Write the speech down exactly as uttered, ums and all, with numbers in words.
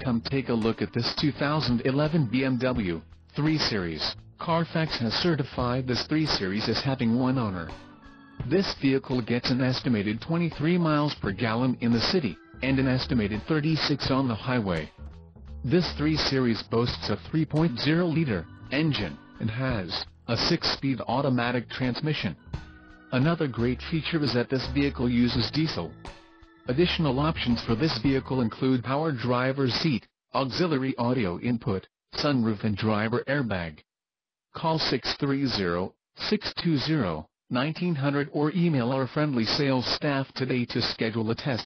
Come take a look at this two thousand eleven B M W three Series. Carfax has certified this three Series as having one owner. This vehicle gets an estimated twenty-three miles per gallon in the city, and an estimated thirty-six on the highway. This three Series boasts a three point oh liter engine, and has a six-speed automatic transmission. Another great feature is that this vehicle uses diesel. Additional options for this vehicle include power driver's seat, auxiliary audio input, sunroof and driver airbag. Call six three zero, six two zero, one nine zero zero or email our friendly sales staff today to schedule a test